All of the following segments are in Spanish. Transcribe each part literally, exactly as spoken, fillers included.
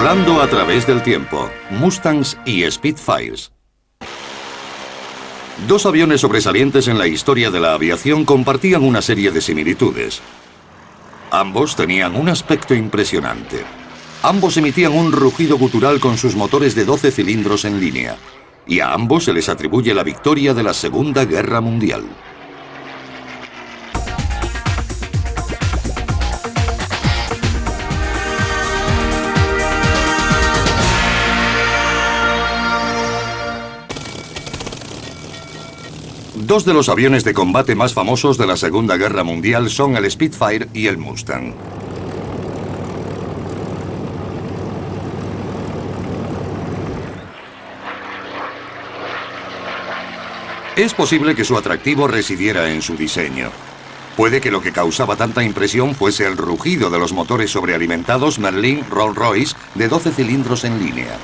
Volando a través del tiempo, Mustangs y Spitfires. Dos aviones sobresalientes en la historia de la aviación compartían una serie de similitudes. Ambos tenían un aspecto impresionante. Ambos emitían un rugido gutural con sus motores de doce cilindros en línea. Y a ambos se les atribuye la victoria de la Segunda Guerra Mundial. Dos de los aviones de combate más famosos de la Segunda Guerra Mundial son el Spitfire y el Mustang. Es posible que su atractivo residiera en su diseño. Puede que lo que causaba tanta impresión fuese el rugido de los motores sobrealimentados Merlin Rolls-Royce de doce cilindros en línea.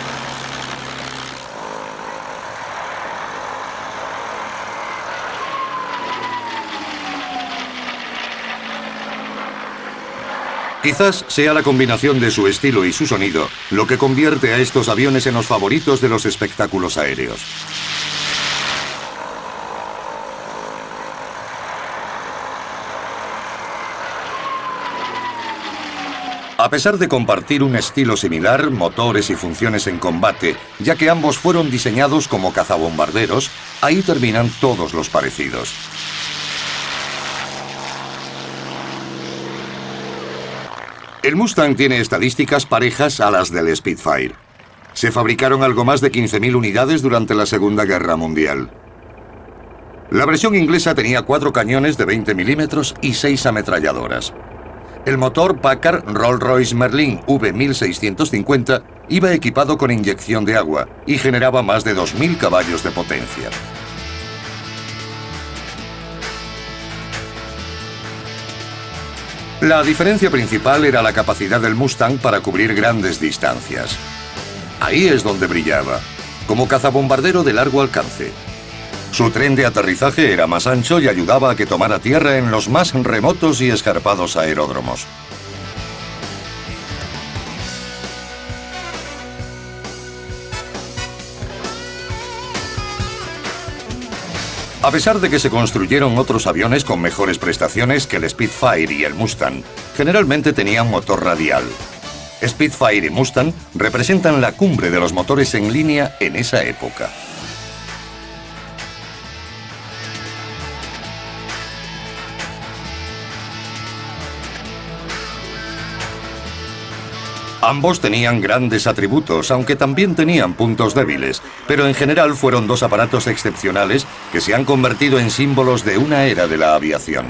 Quizás sea la combinación de su estilo y su sonido lo que convierte a estos aviones en los favoritos de los espectáculos aéreos. A pesar de compartir un estilo similar, motores y funciones en combate, ya que ambos fueron diseñados como cazabombarderos, ahí terminan todos los parecidos. El Mustang tiene estadísticas parejas a las del Spitfire. Se fabricaron algo más de quince mil unidades durante la Segunda Guerra Mundial. La versión inglesa tenía cuatro cañones de veinte milímetros y seis ametralladoras. El motor Packard Rolls-Royce Merlin V mil seiscientos cincuenta iba equipado con inyección de agua y generaba más de dos mil caballos de potencia. La diferencia principal era la capacidad del Mustang para cubrir grandes distancias. Ahí es donde brillaba, como cazabombardero de largo alcance. Su tren de aterrizaje era más ancho y ayudaba a que tomara tierra en los más remotos y escarpados aeródromos. A pesar de que se construyeron otros aviones con mejores prestaciones que el Spitfire y el Mustang, generalmente tenían motor radial. Spitfire y Mustang representan la cumbre de los motores en línea en esa época. Ambos tenían grandes atributos, aunque también tenían puntos débiles, pero en general fueron dos aparatos excepcionales que se han convertido en símbolos de una era de la aviación.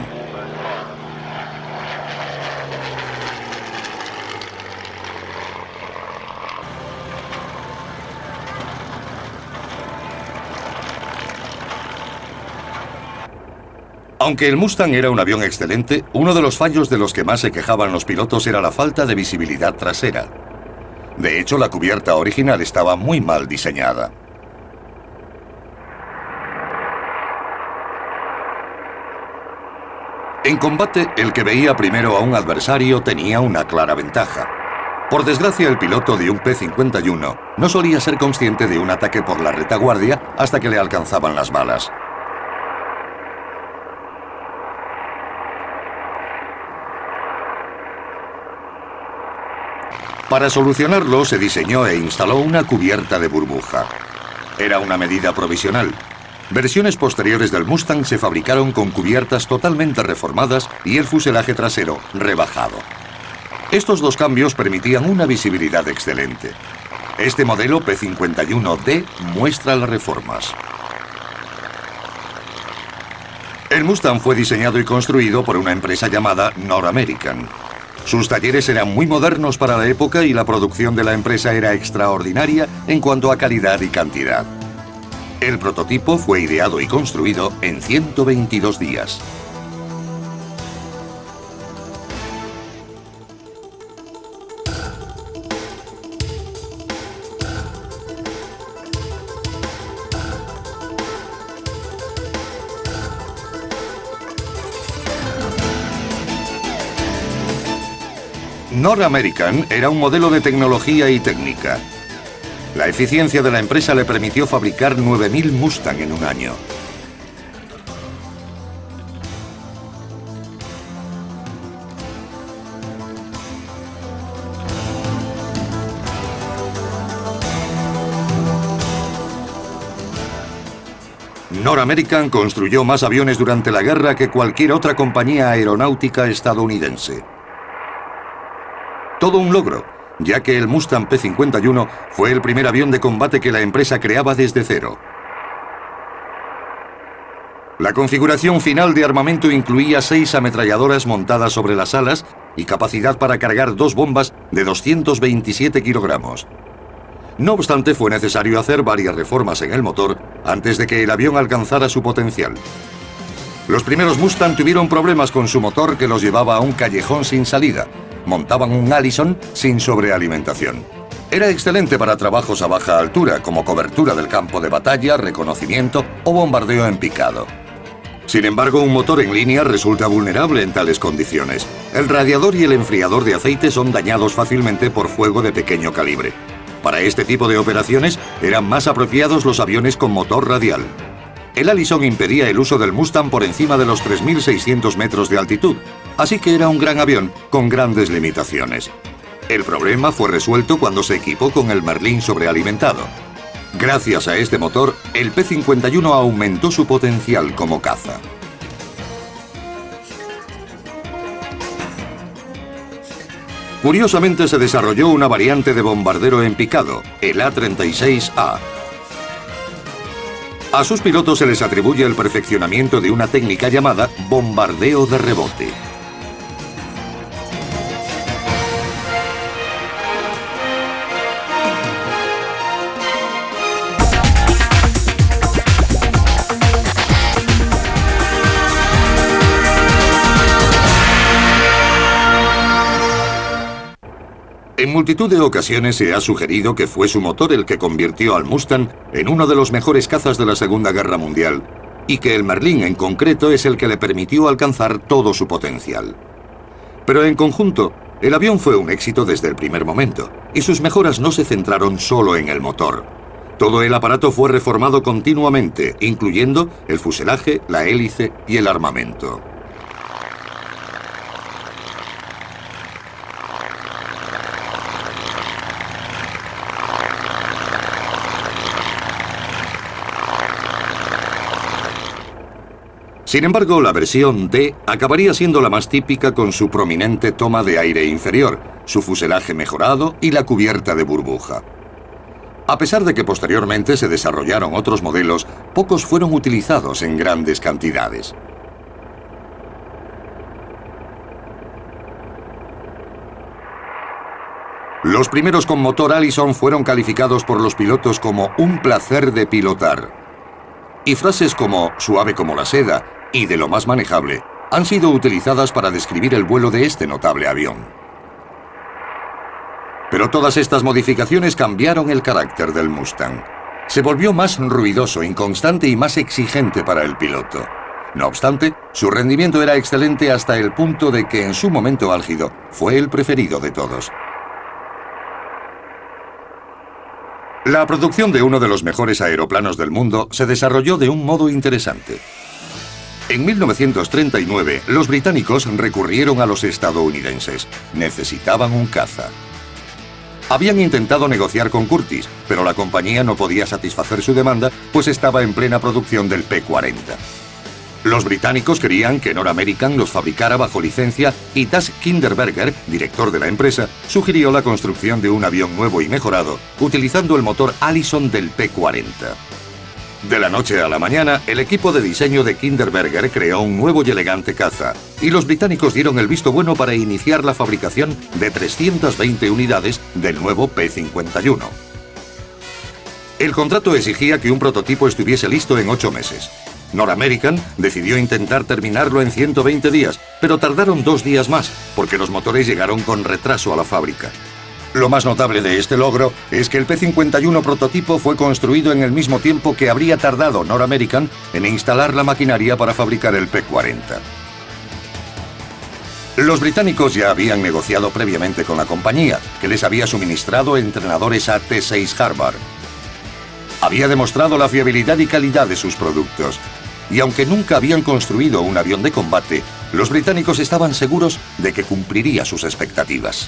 Aunque el Mustang era un avión excelente, uno de los fallos de los que más se quejaban los pilotos era la falta de visibilidad trasera. De hecho, la cubierta original estaba muy mal diseñada. En combate, el que veía primero a un adversario tenía una clara ventaja. Por desgracia, el piloto de un P cincuenta y uno no solía ser consciente de un ataque por la retaguardia hasta que le alcanzaban las balas. Para solucionarlo, se diseñó e instaló una cubierta de burbuja. Era una medida provisional. Versiones posteriores del Mustang se fabricaron con cubiertas totalmente reformadas y el fuselaje trasero rebajado. Estos dos cambios permitían una visibilidad excelente. Este modelo P cincuenta y uno D muestra las reformas. El Mustang fue diseñado y construido por una empresa llamada North American. Sus talleres eran muy modernos para la época y la producción de la empresa era extraordinaria en cuanto a calidad y cantidad. El prototipo fue ideado y construido en ciento veintidós días. North American era un modelo de tecnología y técnica. La eficiencia de la empresa le permitió fabricar nueve mil Mustang en un año. North American construyó más aviones durante la guerra que cualquier otra compañía aeronáutica estadounidense. Todo un logro, ya que el Mustang P cincuenta y uno fue el primer avión de combate que la empresa creaba desde cero. La configuración final de armamento incluía seis ametralladoras montadas sobre las alas y capacidad para cargar dos bombas de doscientos veintisiete kilogramos. No obstante, fue necesario hacer varias reformas en el motor antes de que el avión alcanzara su potencial. Los primeros Mustang tuvieron problemas con su motor que los llevaba a un callejón sin salida. Montaban un Allison sin sobrealimentación. Era excelente para trabajos a baja altura, como cobertura del campo de batalla, reconocimiento o bombardeo en picado. Sin embargo, un motor en línea resulta vulnerable en tales condiciones. El radiador y el enfriador de aceite son dañados fácilmente por fuego de pequeño calibre. Para este tipo de operaciones eran más apropiados los aviones con motor radial. El Allison impedía el uso del Mustang por encima de los tres mil seiscientos metros de altitud, así que era un gran avión con grandes limitaciones. El problema fue resuelto cuando se equipó con el Merlin sobrealimentado. Gracias a este motor, el P cincuenta y uno aumentó su potencial como caza. Curiosamente, se desarrolló una variante de bombardero en picado, el A treinta y seis A. A sus pilotos se les atribuye el perfeccionamiento de una técnica llamada bombardeo de rebote. En multitud de ocasiones se ha sugerido que fue su motor el que convirtió al Mustang en uno de los mejores cazas de la Segunda Guerra Mundial, y que el Merlin en concreto es el que le permitió alcanzar todo su potencial. Pero en conjunto, el avión fue un éxito desde el primer momento, y sus mejoras no se centraron solo en el motor. Todo el aparato fue reformado continuamente, incluyendo el fuselaje, la hélice y el armamento. Sin embargo, la versión D acabaría siendo la más típica con su prominente toma de aire inferior, su fuselaje mejorado y la cubierta de burbuja. A pesar de que posteriormente se desarrollaron otros modelos, pocos fueron utilizados en grandes cantidades. Los primeros con motor Allison fueron calificados por los pilotos como un placer de pilotar. Y frases como suave como la seda y de lo más manejable han sido utilizadas para describir el vuelo de este notable avión. Pero todas estas modificaciones cambiaron el carácter del Mustang. Se volvió más ruidoso, inconstante y más exigente para el piloto. No obstante, su rendimiento era excelente hasta el punto de que en su momento álgido fue el preferido de todos. La producción de uno de los mejores aeroplanos del mundo se desarrolló de un modo interesante. En mil novecientos treinta y nueve, los británicos recurrieron a los estadounidenses. Necesitaban un caza. Habían intentado negociar con Curtiss, pero la compañía no podía satisfacer su demanda, pues estaba en plena producción del P cuarenta. Los británicos querían que North American los fabricara bajo licencia y Tas Kinderberger, director de la empresa, sugirió la construcción de un avión nuevo y mejorado, utilizando el motor Allison del P cuarenta. De la noche a la mañana, el equipo de diseño de Kinderberger creó un nuevo y elegante caza, y los británicos dieron el visto bueno para iniciar la fabricación de trescientas veinte unidades del nuevo P cincuenta y uno. El contrato exigía que un prototipo estuviese listo en ocho meses. North American decidió intentar terminarlo en ciento veinte días, pero tardaron dos días más, porque los motores llegaron con retraso a la fábrica. Lo más notable de este logro es que el P cincuenta y uno prototipo fue construido en el mismo tiempo que habría tardado North American en instalar la maquinaria para fabricar el P cuarenta. Los británicos ya habían negociado previamente con la compañía, que les había suministrado entrenadores A T seis Harvard. Había demostrado la fiabilidad y calidad de sus productos. Y aunque nunca habían construido un avión de combate, los británicos estaban seguros de que cumpliría sus expectativas.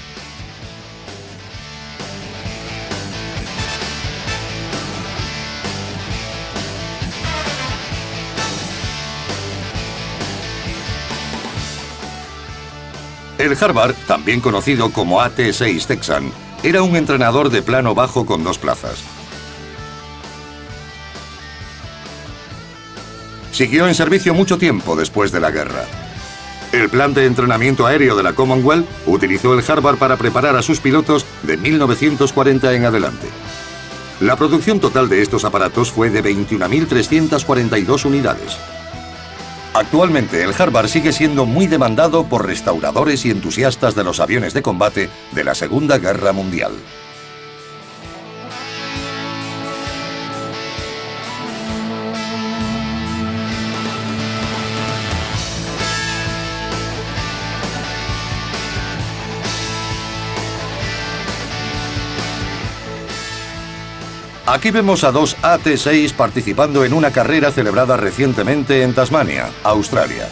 El Harvard, también conocido como A T seis Texan, era un entrenador de plano bajo con dos plazas. Siguió en servicio mucho tiempo después de la guerra. El plan de entrenamiento aéreo de la Commonwealth utilizó el Harvard para preparar a sus pilotos de mil novecientos cuarenta en adelante. La producción total de estos aparatos fue de veintiuna mil trescientas cuarenta y dos unidades. Actualmente el Harvard sigue siendo muy demandado por restauradores y entusiastas de los aviones de combate de la Segunda Guerra Mundial. Aquí vemos a dos A T seis participando en una carrera celebrada recientemente en Tasmania, Australia.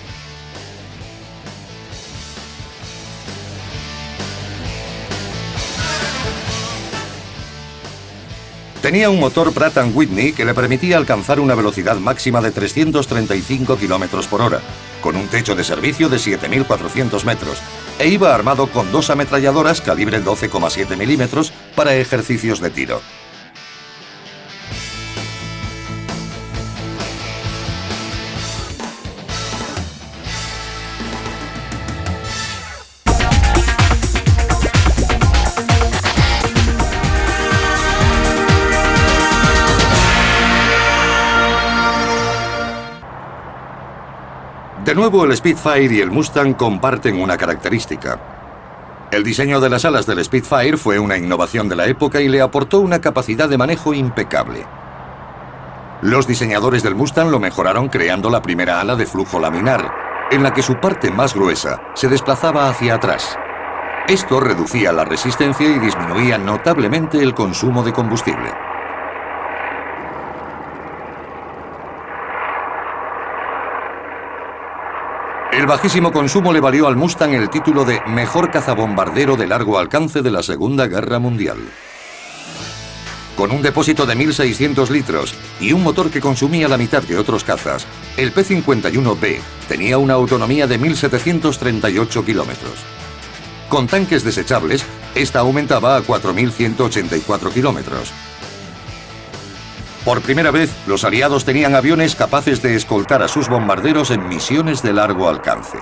Tenía un motor Pratt and Whitney que le permitía alcanzar una velocidad máxima de trescientos treinta y cinco kilómetros por hora, con un techo de servicio de siete mil cuatrocientos metros, e iba armado con dos ametralladoras calibre doce coma siete milímetros para ejercicios de tiro. De nuevo, el Spitfire y el Mustang comparten una característica. El diseño de las alas del Spitfire fue una innovación de la época y le aportó una capacidad de manejo impecable. Los diseñadores del Mustang lo mejoraron creando la primera ala de flujo laminar, en la que su parte más gruesa se desplazaba hacia atrás. Esto reducía la resistencia y disminuía notablemente el consumo de combustible. El bajísimo consumo le valió al Mustang el título de mejor cazabombardero de largo alcance de la Segunda Guerra Mundial. Con un depósito de mil seiscientos litros y un motor que consumía la mitad que otros cazas, el P cincuenta y uno B tenía una autonomía de mil setecientos treinta y ocho kilómetros. Con tanques desechables, esta aumentaba a cuatro mil ciento ochenta y cuatro kilómetros. Por primera vez, los aliados tenían aviones capaces de escoltar a sus bombarderos en misiones de largo alcance.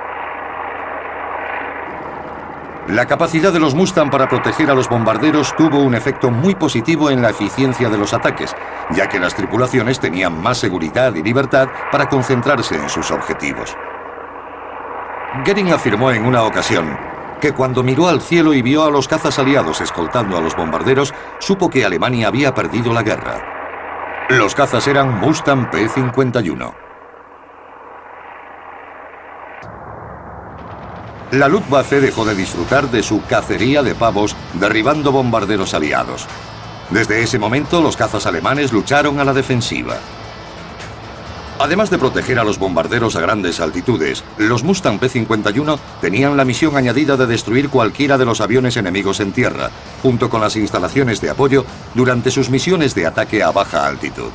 La capacidad de los Mustang para proteger a los bombarderos tuvo un efecto muy positivo en la eficiencia de los ataques, ya que las tripulaciones tenían más seguridad y libertad para concentrarse en sus objetivos. Goering afirmó en una ocasión que cuando miró al cielo y vio a los cazas aliados escoltando a los bombarderos, supo que Alemania había perdido la guerra. Los cazas eran Mustang P cincuenta y uno. La Luftwaffe dejó de disfrutar de su cacería de pavos derribando bombarderos aliados. Desde ese momento, los cazas alemanes lucharon a la defensiva. Además de proteger a los bombarderos a grandes altitudes, los Mustang P cincuenta y uno tenían la misión añadida de destruir cualquiera de los aviones enemigos en tierra, junto con las instalaciones de apoyo durante sus misiones de ataque a baja altitud.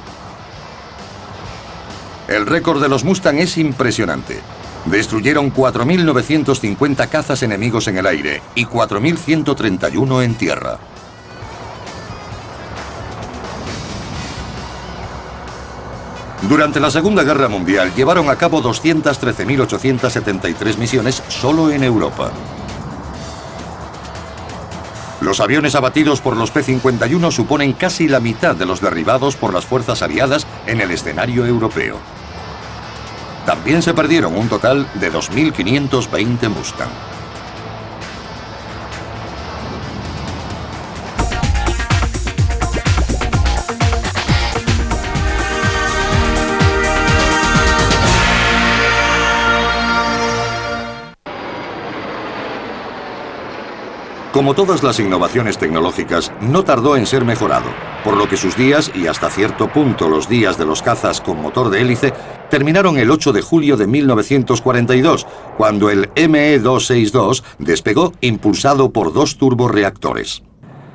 El récord de los Mustang es impresionante. Destruyeron cuatro mil novecientos cincuenta cazas enemigos en el aire y cuatro mil ciento treinta y uno en tierra. Durante la Segunda Guerra Mundial llevaron a cabo doscientas trece mil ochocientas setenta y tres misiones solo en Europa. Los aviones abatidos por los P cincuenta y uno suponen casi la mitad de los derribados por las fuerzas aliadas en el escenario europeo. También se perdieron un total de dos mil quinientos veinte Mustang. Como todas las innovaciones tecnológicas, no tardó en ser mejorado, por lo que sus días, y hasta cierto punto los días de los cazas con motor de hélice, terminaron el ocho de julio de mil novecientos cuarenta y dos, cuando el M E doscientos sesenta y dos despegó impulsado por dos turborreactores.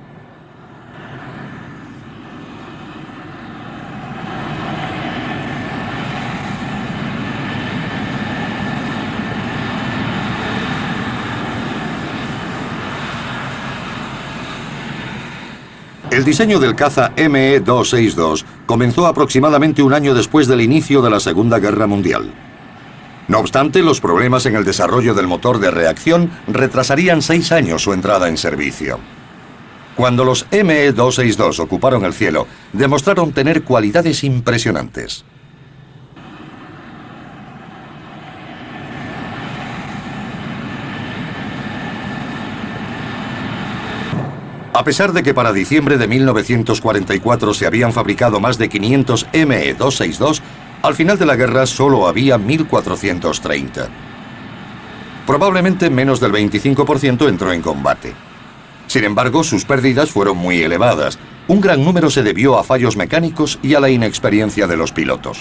El diseño del caza M E doscientos sesenta y dos comenzó aproximadamente un año después del inicio de la Segunda Guerra Mundial. No obstante, los problemas en el desarrollo del motor de reacción retrasarían seis años su entrada en servicio. Cuando los M E doscientos sesenta y dos ocuparon el cielo, demostraron tener cualidades impresionantes. A pesar de que para diciembre de mil novecientos cuarenta y cuatro se habían fabricado más de quinientos M E doscientos sesenta y dos, al final de la guerra solo había mil cuatrocientos treinta. Probablemente menos del veinticinco por ciento entró en combate. Sin embargo, sus pérdidas fueron muy elevadas. Un gran número se debió a fallos mecánicos y a la inexperiencia de los pilotos.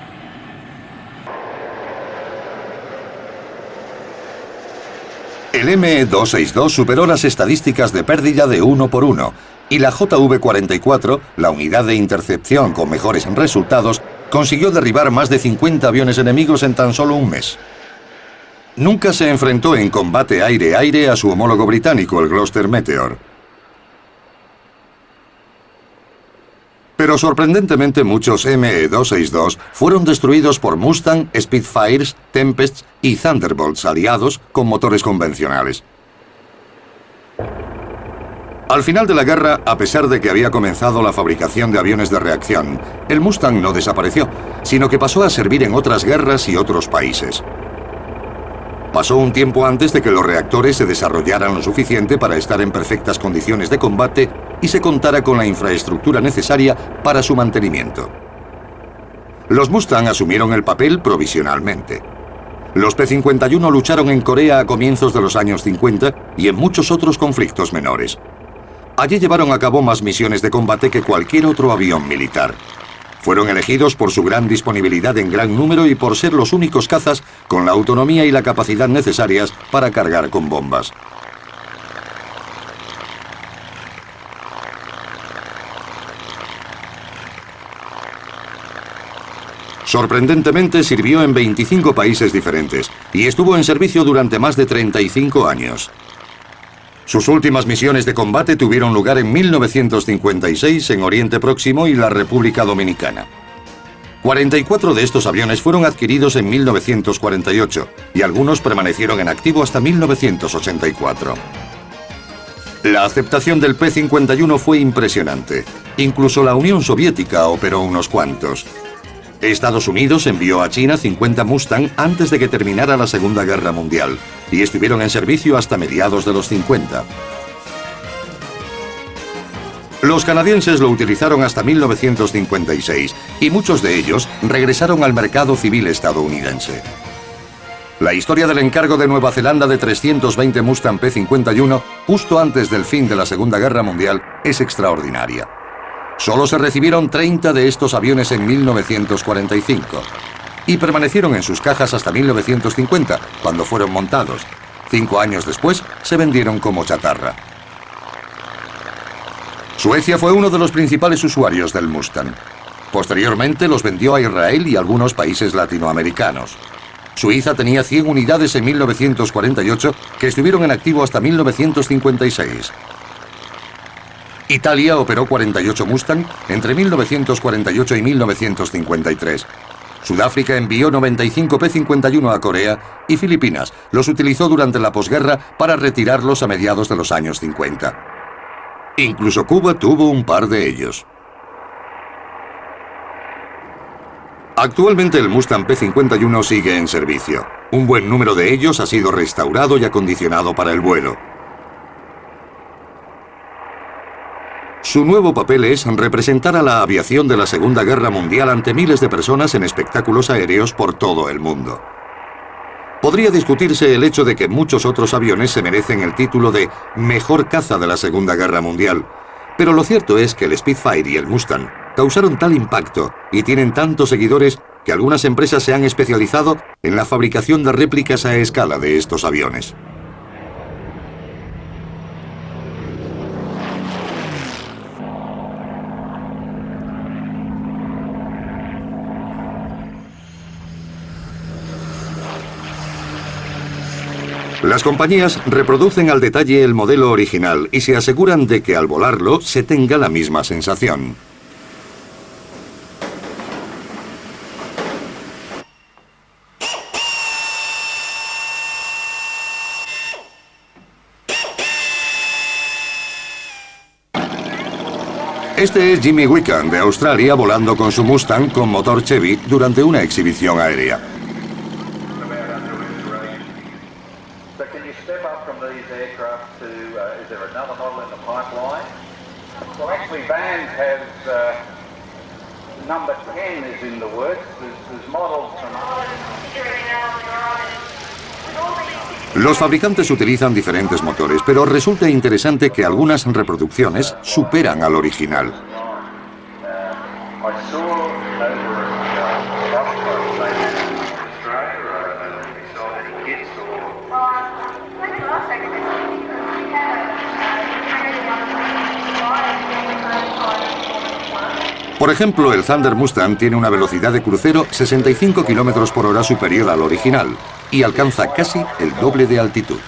El M E doscientos sesenta y dos superó las estadísticas de pérdida de uno por uno, y la J V cuarenta y cuatro, la unidad de intercepción con mejores resultados, consiguió derribar más de cincuenta aviones enemigos en tan solo un mes. Nunca se enfrentó en combate aire-aire a su homólogo británico, el Gloster Meteor. Pero sorprendentemente muchos M E doscientos sesenta y dos fueron destruidos por Mustang, Spitfires, Tempests y Thunderbolts aliados con motores convencionales. Al final de la guerra, a pesar de que había comenzado la fabricación de aviones de reacción, el Mustang no desapareció, sino que pasó a servir en otras guerras y otros países. Pasó un tiempo antes de que los reactores se desarrollaran lo suficiente para estar en perfectas condiciones de combate y se contara con la infraestructura necesaria para su mantenimiento. Los Mustang asumieron el papel provisionalmente. Los P cincuenta y uno lucharon en Corea a comienzos de los años cincuenta y en muchos otros conflictos menores. Allí llevaron a cabo más misiones de combate que cualquier otro avión militar. Fueron elegidos por su gran disponibilidad en gran número y por ser los únicos cazas con la autonomía y la capacidad necesarias para cargar con bombas. Sorprendentemente sirvió en veinticinco países diferentes y estuvo en servicio durante más de treinta y cinco años. Sus últimas misiones de combate tuvieron lugar en mil novecientos cincuenta y seis en Oriente Próximo y la República Dominicana. cuarenta y cuatro de estos aviones fueron adquiridos en mil novecientos cuarenta y ocho y algunos permanecieron en activo hasta mil novecientos ochenta y cuatro. La aceptación del P cincuenta y uno fue impresionante. Incluso la Unión Soviética operó unos cuantos. Estados Unidos envió a China cincuenta Mustang antes de que terminara la Segunda Guerra Mundial y estuvieron en servicio hasta mediados de los cincuenta. Los canadienses lo utilizaron hasta mil novecientos cincuenta y seis y muchos de ellos regresaron al mercado civil estadounidense. La historia del encargo de Nueva Zelanda de trescientos veinte Mustang P cincuenta y uno justo antes del fin de la Segunda Guerra Mundial es extraordinaria. Solo se recibieron treinta de estos aviones en mil novecientos cuarenta y cinco y permanecieron en sus cajas hasta mil novecientos cincuenta, cuando fueron montados. Cinco años después se vendieron como chatarra. Suecia fue uno de los principales usuarios del Mustang. Posteriormente los vendió a Israel y algunos países latinoamericanos. Suiza tenía cien unidades en mil novecientos cuarenta y ocho que estuvieron en activo hasta mil novecientos cincuenta y seis. Italia operó cuarenta y ocho Mustang entre mil novecientos cuarenta y ocho y mil novecientos cincuenta y tres. Sudáfrica envió noventa y cinco P cincuenta y uno a Corea y Filipinas los utilizó durante la posguerra para retirarlos a mediados de los años cincuenta. Incluso Cuba tuvo un par de ellos. Actualmente el Mustang P cincuenta y uno sigue en servicio. Un buen número de ellos ha sido restaurado y acondicionado para el vuelo. Su nuevo papel es representar a la aviación de la Segunda Guerra Mundial ante miles de personas en espectáculos aéreos por todo el mundo. Podría discutirse el hecho de que muchos otros aviones se merecen el título de mejor caza de la Segunda Guerra Mundial, pero lo cierto es que el Spitfire y el Mustang causaron tal impacto y tienen tantos seguidores que algunas empresas se han especializado en la fabricación de réplicas a escala de estos aviones. Las compañías reproducen al detalle el modelo original y se aseguran de que al volarlo se tenga la misma sensación. Este es Jimmy Wickham de Australia volando con su Mustang con motor Chevy durante una exhibición aérea. Los fabricantes utilizan diferentes motores, pero resulta interesante que algunas reproducciones superan al original. Por ejemplo, el Thunder Mustang tiene una velocidad de crucero sesenta y cinco kilómetros por hora superior al original y alcanza casi el doble de altitud.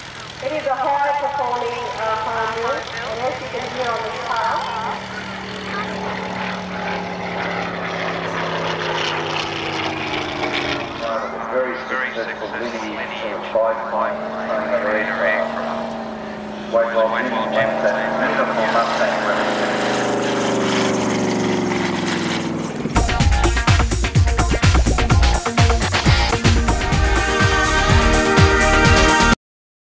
White